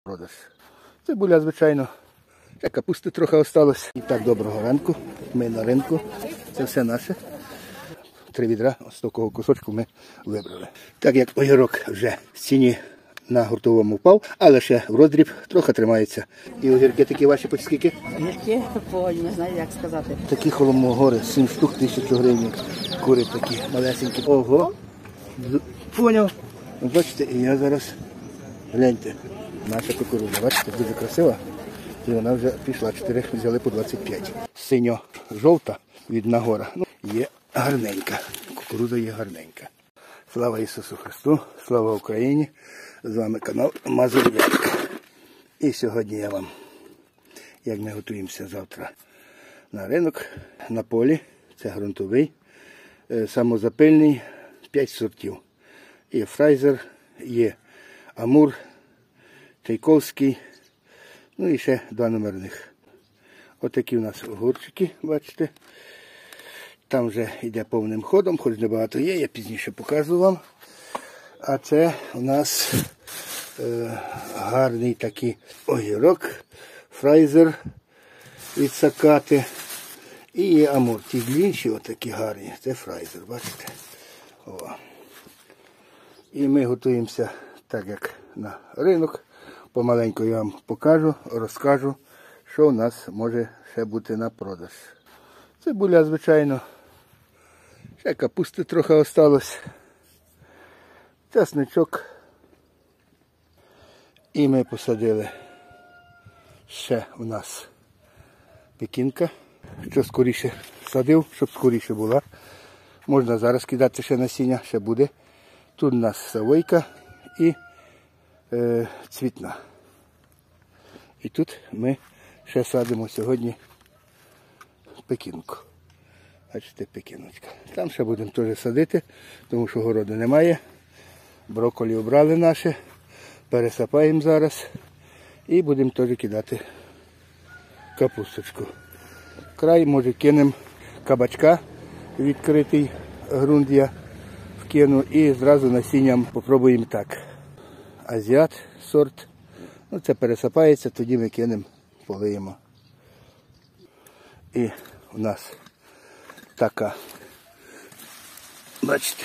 продаж. Цибуля, звичайно. Ще капусти трохи осталось. І так, доброго ранку. Ми на ринку. Це все наше. 3 відра з такого кусочку ми вибрали. Так як огірок вже з ціні на гуртовому впав, але ще в роздріб трохи тримається. І огірки такі ваші по скільки? Огірки, не знаю, як сказати. Такі холомогори, 7 штук, 1000 гривень. Кури такі малесенькі. Ого! Поняв. Бачите, і я зараз, гляньте, наша кукурудза, бачите, дуже красива. І вона вже пішла, 4 взяли по 25. Синьо-жовта від Нагора. Є гарненька. Кукурудза є гарненька. Слава Ісусу Христу, слава Україні. З вами канал Мазур'янка. І сьогодні я вам, як ми готуємося завтра на ринок, на полі. Це ґрунтовий, самозапильний, 5 сортів. Є Фрайзер, є Амур, Чайковський, ну і ще 2 номерних. Отакі у нас огурчики, бачите. Там вже йде повним ходом, хоч небагато є, я пізніше покажу вам. А це у нас гарний такий огірок, Фрайзер від Сакати. І є Амур. Ті длінші отакі гарні, це Фрайзер, бачите. О. І ми готуємося так, як на ринок. Помаленьку я вам покажу, розкажу, що у нас може ще бути на продаж. Цибуля, звичайно. Ще капусти трохи осталось. Часничок. І ми посадили ще у нас пекінка. Що скоріше садив, щоб скоріше була. Можна зараз кидати ще насіння, ще буде. Тут у нас савойка і цвітна. І тут ми ще садимо сьогодні пекінку. Бачите, пекіночка. Там ще будемо теж садити, тому що городу немає. Брокколі обрали наше. Пересапаємо зараз. І будемо теж кидати капусточку. Край, може, кинемо кабачка, відкритий ґрунт я вкину. І зразу насінням попробуємо так. Азіат сорт. Ну, це пересапається, тоді ми кинемо, полиємо. І у нас така, бачите,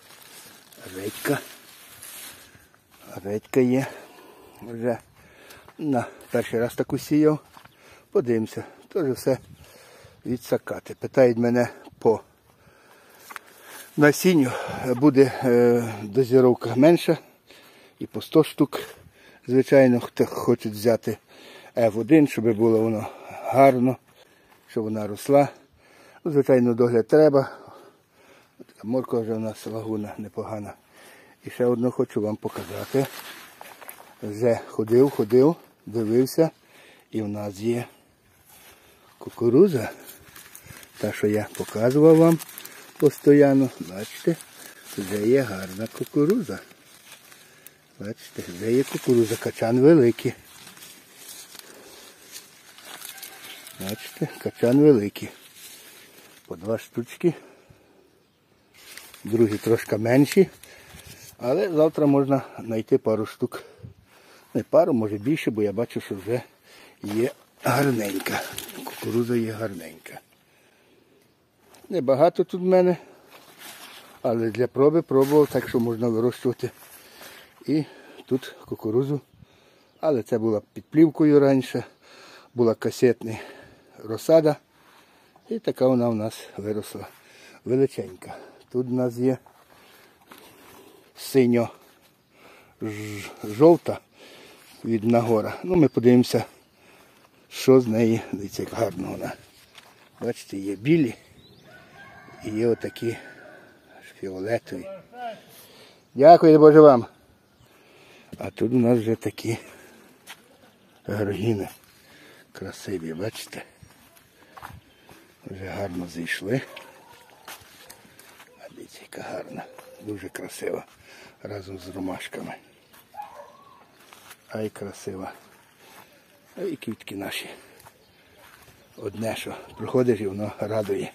редька є. Вже на перший раз таку сіяв. Подивимося, теж все від Сакати. Питають мене по насінню, буде дозіровка менша і по 100 штук. Звичайно, хто хоче взяти F1, щоб було воно гарно, щоб вона росла. Звичайно, догляд треба. Морква вже у нас лагуна непогана. І ще одну хочу вам показати. Вже ходив, дивився. І в нас є кукурудза. Та, що я показував вам постійно. Бачите, вже є гарна кукурудза. Бачите, вже є кукурудза, качан великий. Бачите, качан великий. По 2 штучки. Другі трошки менші. Але завтра можна знайти пару штук. Не пару, може більше, бо я бачу, що вже є гарненька. Кукурудза є гарненька. Небагато тут в мене. Але для проби пробував, так що можна вирощувати. І тут кукурудзу. Але це була під плівкою раніше. Була касетна розсада. І така вона у нас виросла величенька. Тут у нас є синьо-жовта від Нагора. Ну, ми подивимося, що з неї. Дивіться, як гарно вона. Бачите, є білі і є отакі фіолетові. Дякую, Боже, вам. А тут у нас вже такі георгіни красиві, бачите? Вже гарно зійшли. А дивіться, яка гарна, дуже красива, разом з ромашками. Ай, красива. А і квітки наші. Одне, що приходиш і воно радує.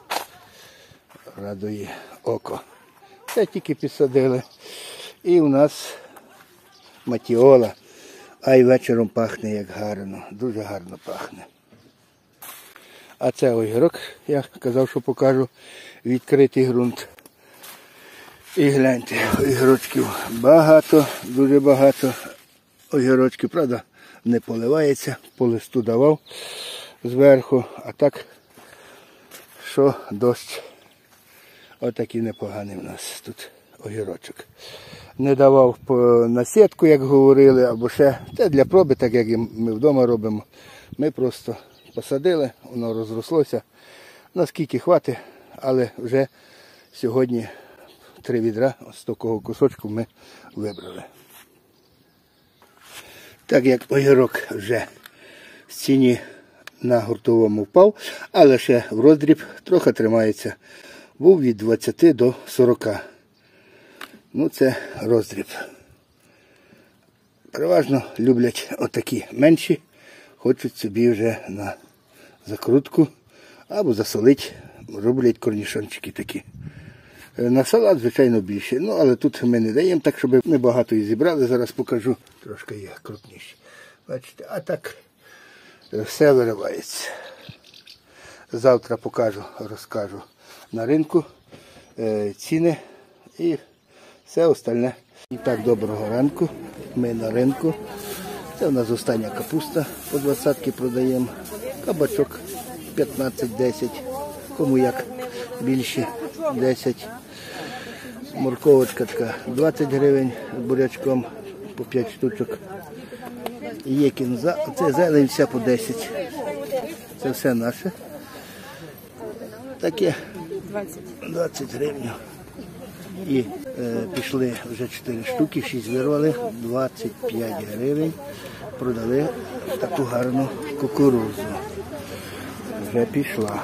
Радує око. Це тільки підсадили. І у нас матіола. А й вечором пахне як гарно, дуже гарно пахне. А це огірок, я казав, що покажу, відкритий ґрунт. І гляньте, огірочків багато, дуже багато огірочків, правда, не поливається, по листу давав зверху, а так, що дощ, отакий непоганий у нас тут огірочок. Не давав на сітку, як говорили, або ще, це для проби, так як і ми вдома робимо. Ми просто посадили, воно розрослося, наскільки хватить, але вже сьогодні 3 відра з такого кусочку ми вибрали. Так як огірок вже з ціні на гуртовому впав, але ще в роздріб трохи тримається. Був від 20 до 40. Ну це роздріб. Переважно люблять отакі менші, хочуть собі вже на закрутку або засолить, роблять корнішончики такі. На салат, звичайно, більше. Ну, але тут ми не даємо, так, щоб небагато і зібрали. Зараз покажу. Трошки є крупніші. Бачите, а так все виривається. Завтра покажу, розкажу на ринку ціни і все остальне. І так, доброго ранку. Ми на ринку. Це у нас остання капуста по 20-ки продаємо. Кабачок 15-10. Кому як більше 10. Морковочка така 20 гривень з бурячком по 5 штучок. Є кінза, це зелень вся по 10. Це все наше. Таке 20 гривень. І пішли вже 4 штуки, 6 вирвали, 25 гривень. Продали таку гарну кукурудзу. Вже пішла.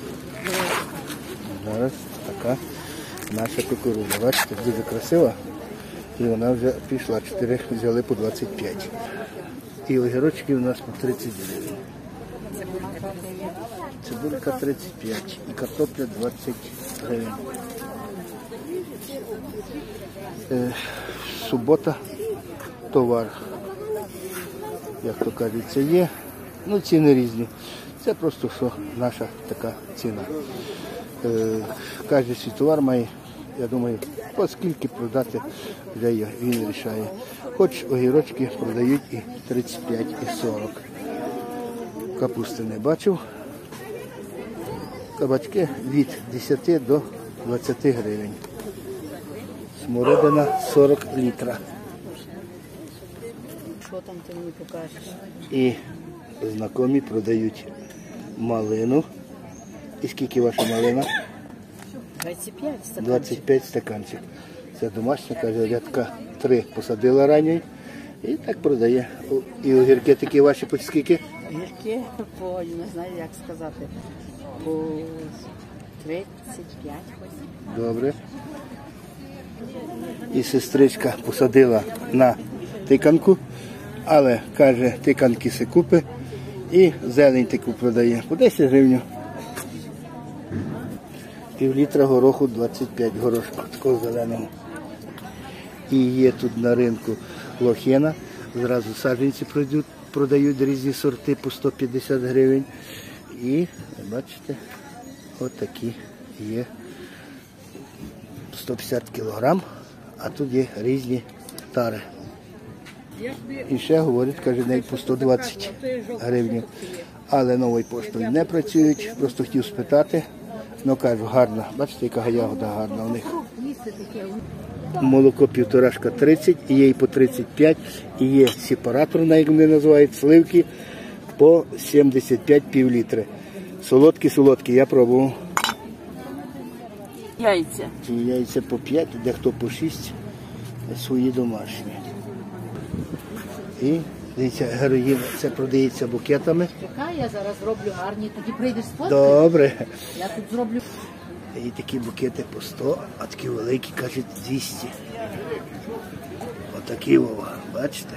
Зараз така наша кукурудза. Бачите, дуже красива. І вона вже пішла. 4 взяли по 25. І огірочки у нас по 30 гривень. Цибулька 35 і картопля 20 гривень. Субота, товар, як то кажеться, є. Ну, ціни різні. Це просто що наша така ціна. Кожен свій товар має, я думаю, оскільки продати, вже він рішає. Хоч огірочки продають і 35, і 40. Капусти не бачив. Кабачки від 10 до 20 гривень. Смородина 40 літра. Що там ти мені покажеш? І знайомі продають малину. І скільки ваша малина? 25 стаканчик. 25 стаканчик. Це домашня, каже, рядка 3 посадила ранньої. І так продає. І огірки такі ваші по скільки? Гірки по, не знаю, як сказати, по 35. Добре. І сестричка посадила на тиканку, але, каже, тиканки се купи і зелень таку продає. По 10 гривень. Півлітра гороху 25 горошку, такого зеленого. І є тут на ринку лохина. Зразу саджанці продають різні сорти по 150 гривень. І, бачите, отакі є 150 кілограм, а тут є різні тари. І ще говорять, каже, навіть по 120 гривень. Але новою поштою не працюють, просто хотів спитати. Ну, кажу, гарна. Бачите, яка ягода гарна у них. Молоко 1,5 30, і є і по 35, і є сепараторна, як вони називають, сливки по 75 півлітри. Солодкі, я пробував. Яйця. Ці яйця по 5, дехто по 6, свої домашні. І, дивіться, героїн, це продається букетами. Чекай, я зараз зроблю гарні, тоді прийдеш сфоткати. Добре. Я тут зроблю. І такі букети по 100, а такі великі, кажуть, 200. Отакі, Вова, бачите?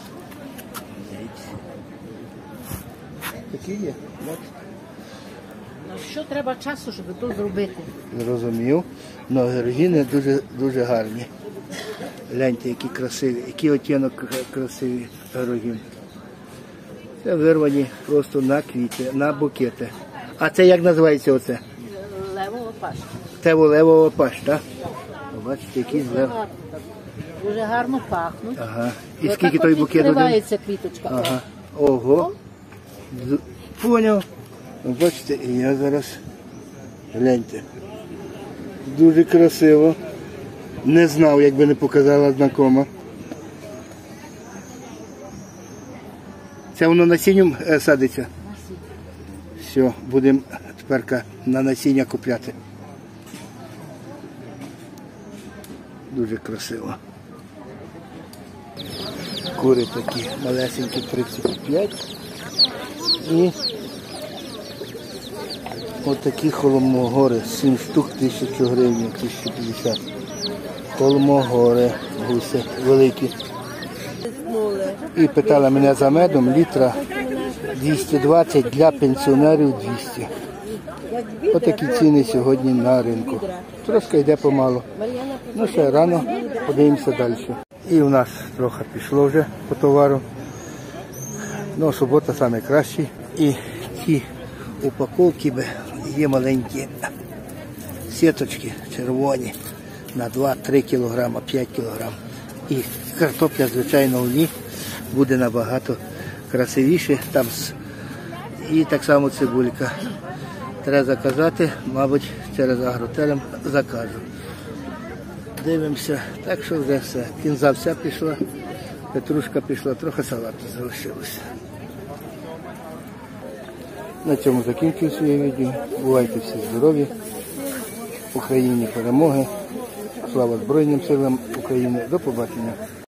Такі є, бачите? Ну що треба часу, щоб то зробити? Зрозумів. Но георгіни дуже гарні. Гляньте, які красиві, який оттінок красивий горохів. Це вирвані просто на квіти, на букети. А це як називається оце? Левова пашка. Це левова паш, так? Бачите, якийсь лев. Дуже гарно пахнуть. Ага. І скільки той букет один? Відкривається квіточка. Ага. Ого. Поняв. Бачите, і я зараз, гляньте. Дуже красиво. Не знав, якби не показала знакома. Це воно насінням садиться? Все, будемо тепер на насіння купляти. Дуже красиво. Кури такі малесенькі 35. І отакі холмогори, 7 штук, 1000 гривень, 1050. Холмогори, гуси великі. І питала мене за медом, літра 220, для пенсіонерів 200. Отакі ціни сьогодні на ринку. Трошки йде помалу. Ну ще рано, подивимося далі. І у нас трохи пішло вже по товару. Ну, субота найкращий. І ті упаковки є маленькі сіточки червоні на 2-3 кг, 5 кг. І картопля, звичайно, в ній буде набагато красивіше. Там і так само цибулька. Треба заказати, мабуть, через Агротерм закажу. Дивимося, так що вже все. Кінза вся пішла, петрушка пішла, трохи салату залишилося. На цьому закінчую своє відео. Бувайте всі здорові. Україні перемоги. Слава Збройним силам України. До побачення.